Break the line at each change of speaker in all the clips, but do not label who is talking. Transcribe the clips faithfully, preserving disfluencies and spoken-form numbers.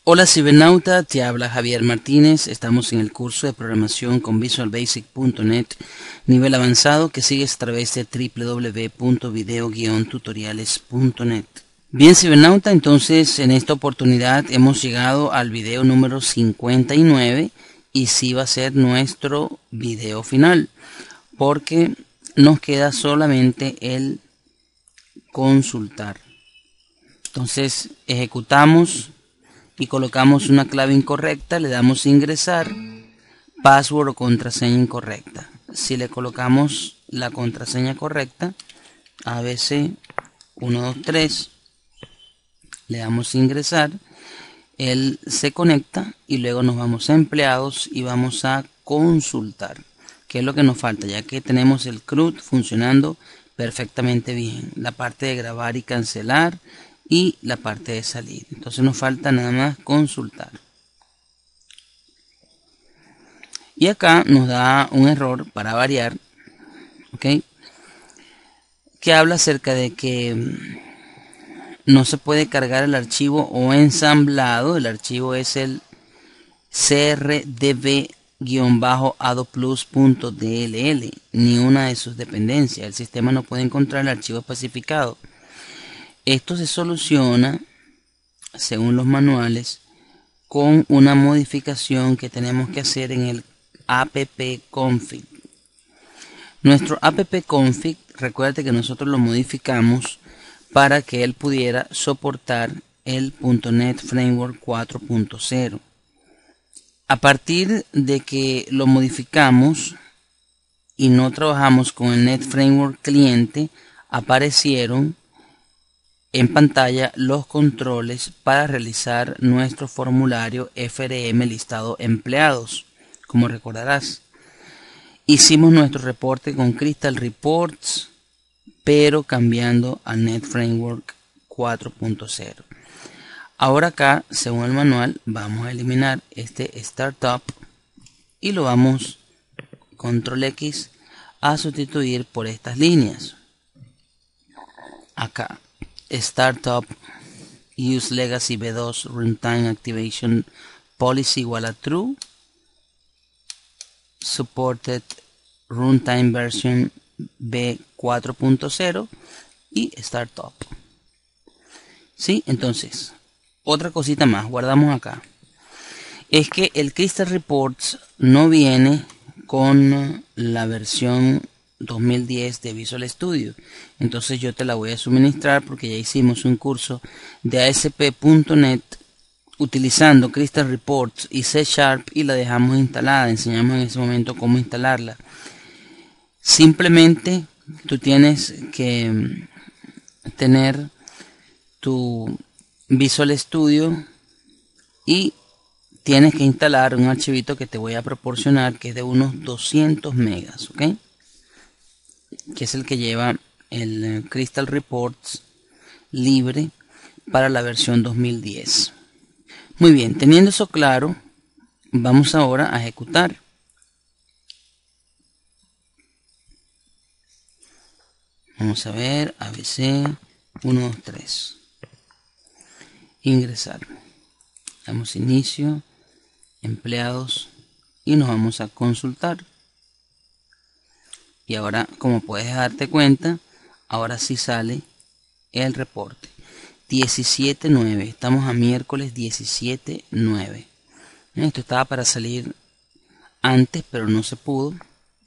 Hola cibernauta, te habla Javier Martínez. Estamos en el curso de programación con Visual Basic punto net nivel avanzado que sigues a través de w w w punto video guion tutoriales punto net. Bien cibernauta, entonces en esta oportunidad hemos llegado al video número cincuenta y nueve y sí va a ser nuestro video final porque nos queda solamente el consultar. Entonces ejecutamos y colocamos una clave incorrecta, le damos ingresar, password o contraseña incorrecta. Si le colocamos la contraseña correcta, A B C uno dos tres, le damos ingresar, él se conecta y luego nos vamos a empleados y vamos a consultar, que es lo que nos falta, ya que tenemos el C R U D funcionando perfectamente bien, la parte de grabar y cancelar y la parte de salir. Entonces nos falta nada más consultar. Y acá nos da un error para variar, ¿ok? Que habla acerca de que no se puede cargar el archivo o ensamblado. El archivo es el C R D B adoplus punto D L L, ni una de sus dependencias. El sistema no puede encontrar el archivo especificado. Esto se soluciona, según los manuales, con una modificación que tenemos que hacer en el appconfig. Nuestro appconfig, recuerde que nosotros lo modificamos para que él pudiera soportar el punto net Framework cuatro punto cero. A partir de que lo modificamos y no trabajamos con el Net Framework cliente, aparecieron en pantalla los controles para realizar nuestro formulario F R M listado empleados. Como recordarás, hicimos nuestro reporte con Crystal Reports, pero cambiando a Net Framework cuatro punto cero. Ahora acá, según el manual, vamos a eliminar este Startup y lo vamos, control X, a sustituir por estas líneas. Acá. Startup Use Legacy V dos Runtime Activation Policy igual a True. Supported Runtime Version V cuatro punto cero y Startup. ¿Sí? Entonces, otra cosita más, guardamos acá. Es que el Crystal Reports no viene con la versión dos mil diez de Visual Studio. Entonces yo te la voy a suministrar porque ya hicimos un curso de A S P punto net utilizando Crystal Reports y C Sharp y la dejamos instalada. Enseñamos en ese momento cómo instalarla. Simplemente tú tienes que tener tu Visual Studio y tienes que instalar un archivito que te voy a proporcionar que es de unos doscientos megas, ¿ok? Que es el que lleva el Crystal Reports libre para la versión dos mil diez. Muy bien, teniendo eso claro, vamos ahora a ejecutar. Vamos a ver, A B C uno dos tres. Ingresar. Damos inicio, empleados y nos vamos a consultar. Y ahora, como puedes darte cuenta, ahora sí sale el reporte. diecisiete nueve. Estamos a miércoles diecisiete nueve. Esto estaba para salir antes, pero no se pudo.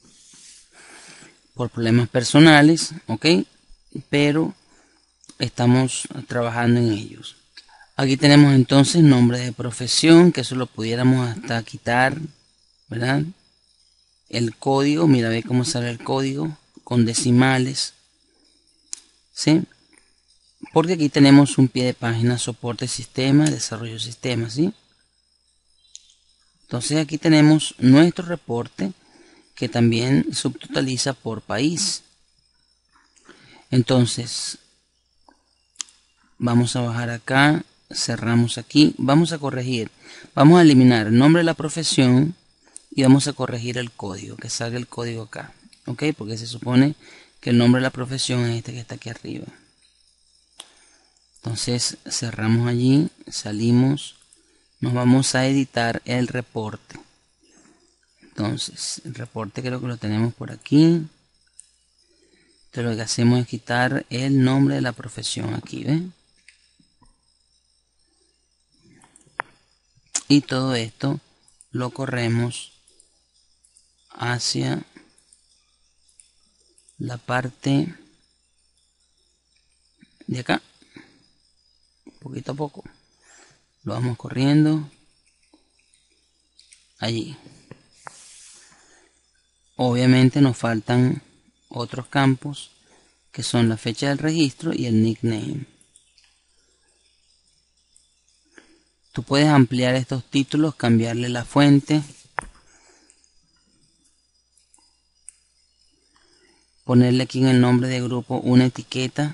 Por problemas personales, ¿ok? Pero estamos trabajando en ellos. Aquí tenemos entonces nombre de profesión, que eso lo pudiéramos hasta quitar, ¿verdad? El código, mira, ve cómo sale el código con decimales, ¿sí? Porque aquí tenemos un pie de página, soporte sistema, desarrollo sistema, ¿sí? Entonces aquí tenemos nuestro reporte que también subtotaliza por país. Entonces vamos a bajar acá, cerramos aquí, vamos a corregir, vamos a eliminar el nombre de la profesión y vamos a corregir el código, que salga el código acá, ok, porque se supone que el nombre de la profesión es este que está aquí arriba. Entonces cerramos allí, salimos, nos vamos a editar el reporte. Entonces, el reporte creo que lo tenemos por aquí. Entonces lo que hacemos es quitar el nombre de la profesión aquí, ¿ven? Y todo esto lo corremos hacia la parte de acá, poquito a poco lo vamos corriendo allí. Obviamente nos faltan otros campos que son la fecha del registro y el nickname. Tú puedes ampliar estos títulos, cambiarle la fuente, ponerle aquí en el nombre de grupo una etiqueta.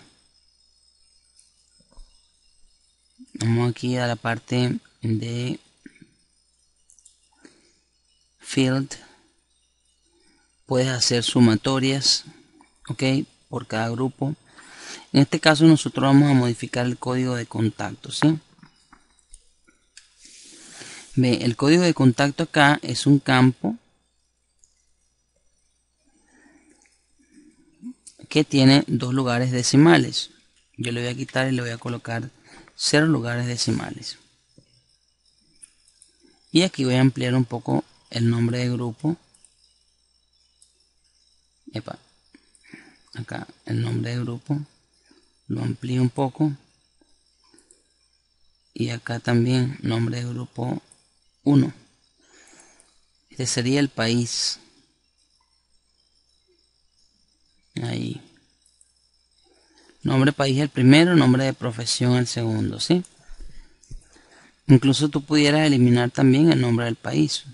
Vamos aquí a la parte de field. Puedes hacer sumatorias, ok, por cada grupo. En este caso nosotros vamos a modificar el código de contacto, ¿sí? Ve, el código de contacto acá es un campo que tiene dos lugares decimales. Yo le voy a quitar y le voy a colocar cero lugares decimales. Y aquí voy a ampliar un poco el nombre de grupo. Epa, acá el nombre de grupo lo amplío un poco. Y acá también nombre de grupo uno. Este sería el país. Ahí. Nombre de país el primero, nombre de profesión el segundo, ¿sí? Incluso tú pudieras eliminar también el nombre del país.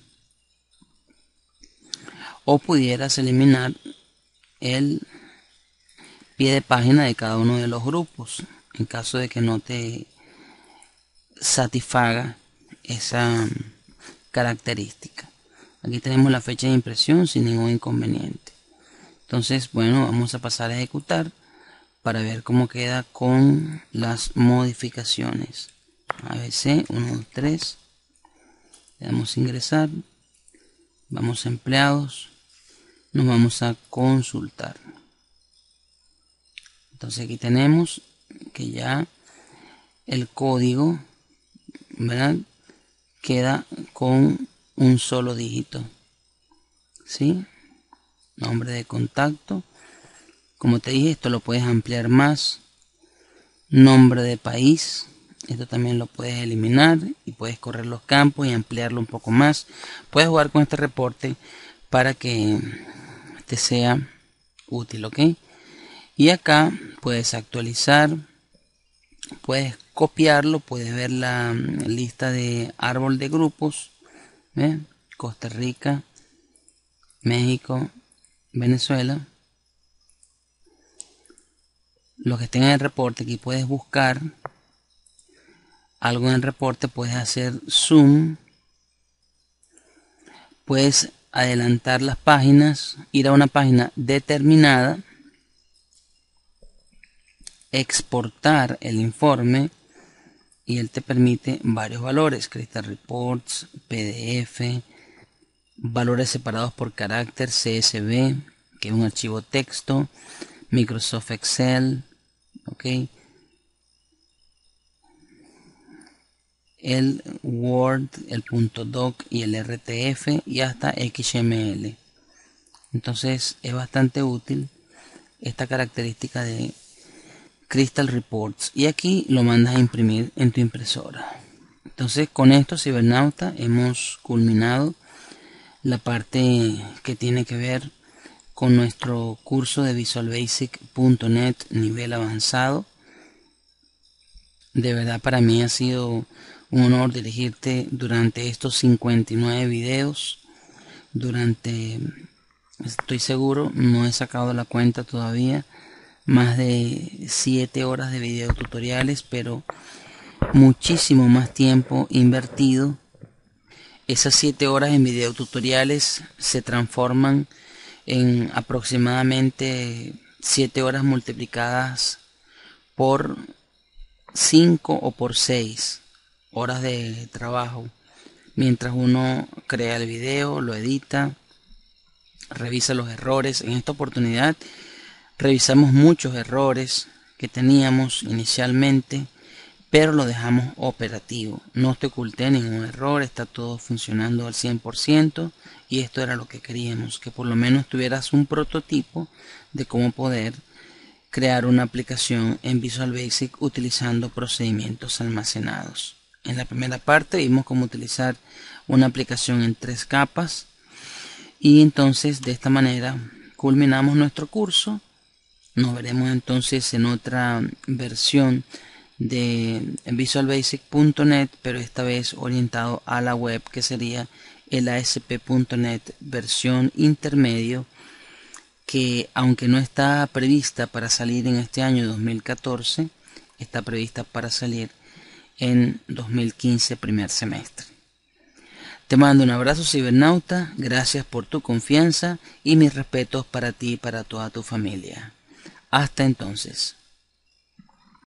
O pudieras eliminar el pie de página de cada uno de los grupos. En caso de que no te satisfaga esa característica. Aquí tenemos la fecha de impresión sin ningún inconveniente. Entonces, bueno, vamos a pasar a ejecutar para ver cómo queda con las modificaciones. A B C uno, dos, tres. Le damos a ingresar. Vamos a empleados. Nos vamos a consultar. Entonces aquí tenemos que ya el código, ¿verdad?, queda con un solo dígito, ¿sí? Nombre de contacto. Como te dije, esto lo puedes ampliar más. Nombre de país. Esto también lo puedes eliminar y puedes correr los campos y ampliarlo un poco más. Puedes jugar con este reporte para que te sea útil, ¿ok? Y acá puedes actualizar, puedes copiarlo, puedes ver la lista de árbol de grupos, ¿ves? Costa Rica, México, Venezuela. Los que estén en el reporte, aquí puedes buscar algo en el reporte, puedes hacer zoom, puedes adelantar las páginas, ir a una página determinada, exportar el informe y él te permite varios valores: Crystal Reports, P D F, valores separados por carácter, C S V, que es un archivo texto, Microsoft Excel, ok, el Word, el .doc y el R T F y hasta X M L. Entonces es bastante útil esta característica de Crystal Reports, y aquí lo mandas a imprimir en tu impresora. Entonces con esto, cibernauta, hemos culminado la parte que tiene que ver con nuestro curso de visual basic punto net nivel avanzado. De verdad, para mí ha sido un honor dirigirte durante estos cincuenta y nueve videos. Durante, estoy seguro, no he sacado la cuenta todavía, más de siete horas de video tutoriales, pero muchísimo más tiempo invertido. Esas siete horas en video tutoriales se transforman en aproximadamente siete horas multiplicadas por cinco o por seis. horas de trabajo mientras uno crea el video, lo edita, revisa los errores. En esta oportunidad revisamos muchos errores que teníamos inicialmente, pero lo dejamos operativo. No te oculté ningún error, está todo funcionando al cien por ciento y esto era lo que queríamos, que por lo menos tuvieras un prototipo de cómo poder crear una aplicación en Visual Basic utilizando procedimientos almacenados. En la primera parte vimos cómo utilizar una aplicación en tres capas y entonces de esta manera culminamos nuestro curso. Nos veremos entonces en otra versión de Visual Basic punto net, pero esta vez orientado a la web, que sería el A S P punto net versión intermedio, que aunque no está prevista para salir en este año dos mil catorce, está prevista para salir en dos mil quince primer semestre. Te mando un abrazo, cibernauta, gracias por tu confianza y mis respetos para ti y para toda tu familia. Hasta entonces.